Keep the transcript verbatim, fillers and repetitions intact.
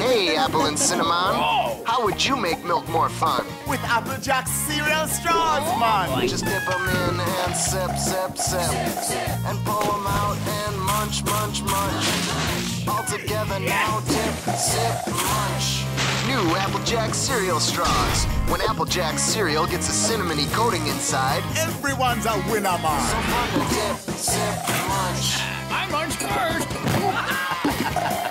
Hey, Apple and Cinnamon. How would you make milk more fun? With Applejack cereal straws, man. Just dip them in and sip, sip, sip. And pull them out and munch, munch, munch. All together now, dip, sip, munch. New Applejack cereal straws. When Applejack cereal gets a cinnamony coating inside, everyone's a winner, man. So fun to dip, sip, munch. I munched first.